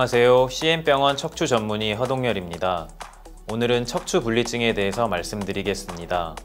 안녕하세요. CM병원 척추 전문의 허동열입니다. 오늘은 척추 분리증에 대해서 말씀드리겠습니다.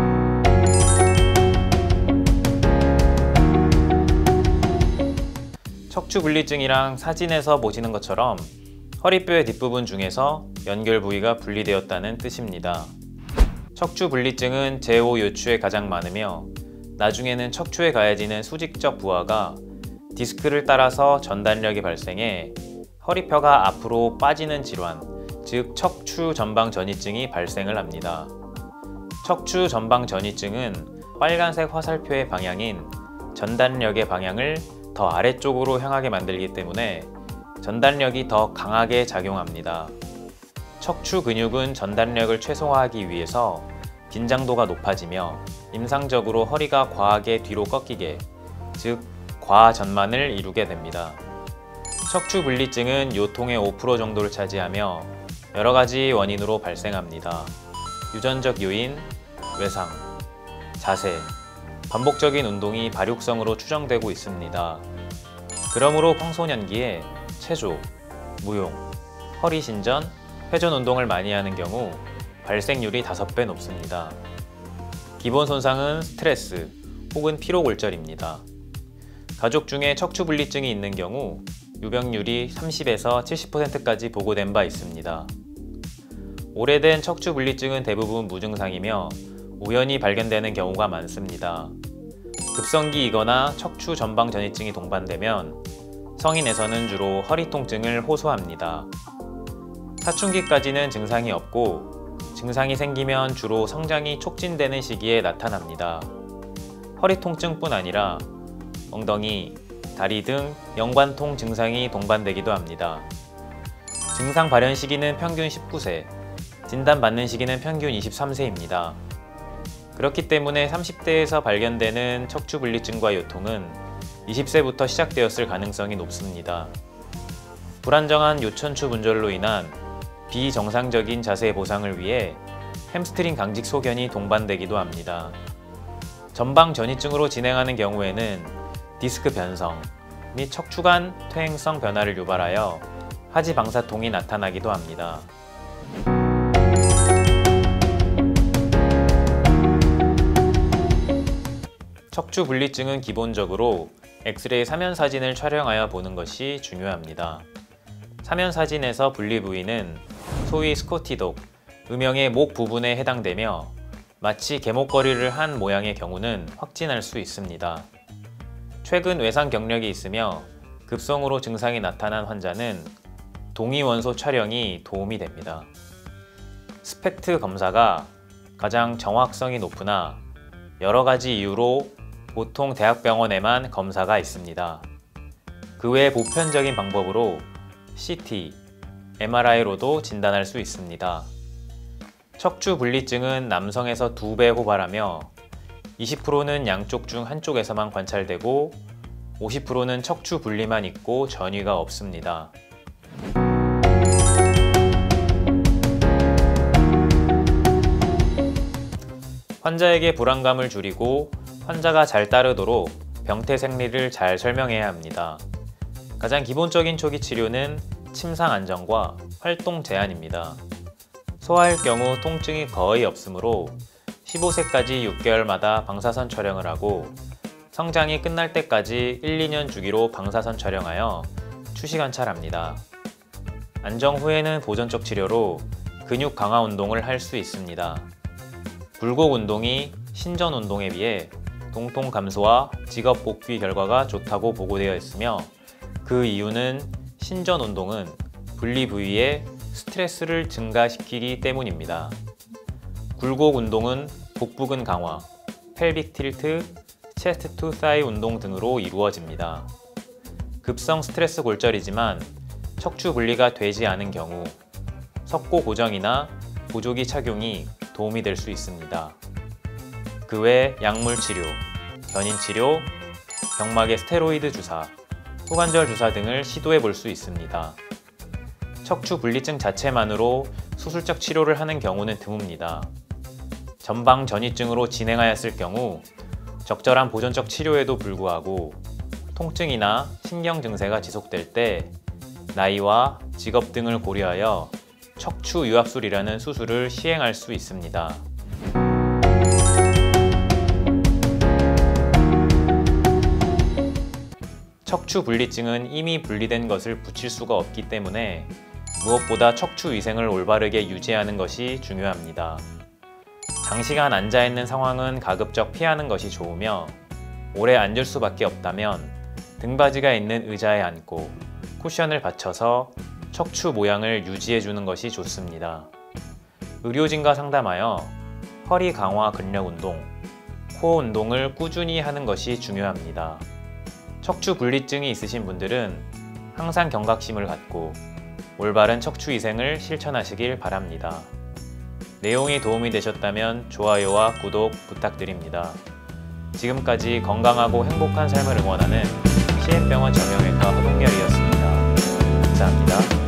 척추 분리증이랑 사진에서 보시는 것처럼 허리뼈의 뒷부분 중에서 연결 부위가 분리되었다는 뜻입니다. 척추 분리증은 제5 요추에 가장 많으며 나중에는 척추에 가해지는 수직적 부하가 디스크를 따라서 전단력이 발생해 허리뼈가 앞으로 빠지는 질환, 즉 척추 전방 전이증이 발생을 합니다. 척추 전방 전이증은 빨간색 화살표의 방향인 전단력의 방향을 더 아래쪽으로 향하게 만들기 때문에 전단력이 더 강하게 작용합니다. 척추 근육은 전단력을 최소화하기 위해서 긴장도가 높아지며 임상적으로 허리가 과하게 뒤로 꺾이게, 즉 과전만을 이루게 됩니다. 척추 분리증은 요통의 5% 정도를 차지하며 여러 가지 원인으로 발생합니다. 유전적 요인, 외상, 자세, 반복적인 운동이 발육성으로 추정되고 있습니다. 그러므로 청소년기에 체조, 무용, 허리 신전, 회전 운동을 많이 하는 경우 발생률이 5배 높습니다. 기본 손상은 스트레스 혹은 피로 골절입니다. 가족 중에 척추 분리증이 있는 경우 유병률이 30에서 70%까지 보고된 바 있습니다. 오래된 척추 분리증은 대부분 무증상이며 우연히 발견되는 경우가 많습니다. 급성기이거나 척추 전방 전이증이 동반되면 성인에서는 주로 허리 통증을 호소합니다. 사춘기까지는 증상이 없고 증상이 생기면 주로 성장이 촉진되는 시기에 나타납니다. 허리 통증뿐 아니라 엉덩이, 다리 등 연관통 증상이 동반되기도 합니다. 증상 발현 시기는 평균 19세, 진단받는 시기는 평균 23세입니다. 그렇기 때문에 30대에서 발견되는 척추 분리증과 요통은 20세부터 시작되었을 가능성이 높습니다. 불안정한 요천추 분절로 인한 비정상적인 자세 보상을 위해 햄스트링 강직 소견이 동반되기도 합니다. 전방 전이증으로 진행하는 경우에는 디스크 변성 및 척추관 퇴행성 변화를 유발하여 하지 방사통이 나타나기도 합니다. 척추 분리증은 기본적으로 엑스레이 사면 사진을 촬영하여 보는 것이 중요합니다. 사면 사진에서 분리 부위는 소위 스코티독, 음영의 목 부분에 해당되며 마치 개목걸이를 한 모양의 경우는 확진할 수 있습니다. 최근 외상 경력이 있으며 급성으로 증상이 나타난 환자는 동위원소 촬영이 도움이 됩니다. 스펙트 검사가 가장 정확성이 높으나 여러 가지 이유로 보통 대학병원에만 검사가 있습니다. 그 외 보편적인 방법으로 CT, MRI로도 진단할 수 있습니다. 척추 분리증은 남성에서 2배 호발하며 20%는 양쪽 중 한쪽에서만 관찰되고 50%는 척추 분리만 있고 전이가 없습니다. 환자에게 불안감을 줄이고 환자가 잘 따르도록 병태 생리를 잘 설명해야 합니다. 가장 기본적인 초기 치료는 침상 안정과 활동 제한입니다. 소아일 경우 통증이 거의 없으므로 15세까지 6개월마다 방사선 촬영을 하고 성장이 끝날 때까지 1, 2년 주기로 방사선 촬영하여 추시관찰합니다. 안정 후에는 보존적 치료로 근육 강화 운동을 할 수 있습니다. 굴곡 운동이 신전 운동에 비해 동통 감소와 직업 복귀 결과가 좋다고 보고되어 있으며 그 이유는 신전 운동은 분리 부위에 스트레스를 증가시키기 때문입니다. 굴곡 운동은 복부근 강화, 펠빅 틸트, 체스트 투 사이 운동 등으로 이루어집니다. 급성 스트레스 골절이지만 척추 분리가 되지 않은 경우 석고 고정이나 보조기 착용이 도움이 될 수 있습니다. 그 외 약물 치료, 견인 치료, 경막의 스테로이드 주사, 후관절 주사 등을 시도해 볼 수 있습니다. 척추 분리증 자체만으로 수술적 치료를 하는 경우는 드뭅니다. 전방 전이증으로 진행하였을 경우 적절한 보존적 치료에도 불구하고 통증이나 신경 증세가 지속될 때 나이와 직업 등을 고려하여 척추 유압술이라는 수술을 시행할 수 있습니다. 척추 분리증은 이미 분리된 것을 붙일 수가 없기 때문에 무엇보다 척추 위생을 올바르게 유지하는 것이 중요합니다. 장시간 앉아있는 상황은 가급적 피하는 것이 좋으며 오래 앉을 수밖에 없다면 등받이가 있는 의자에 앉고 쿠션을 받쳐서 척추 모양을 유지해주는 것이 좋습니다. 의료진과 상담하여 허리 강화 근력 운동, 코어 운동을 꾸준히 하는 것이 중요합니다. 척추 분리증이 있으신 분들은 항상 경각심을 갖고 올바른 척추 위생을 실천하시길 바랍니다. 내용이 도움이 되셨다면 좋아요와 구독 부탁드립니다. 지금까지 건강하고 행복한 삶을 응원하는 시엠병원 정형외과 허동열이었습니다. 감사합니다.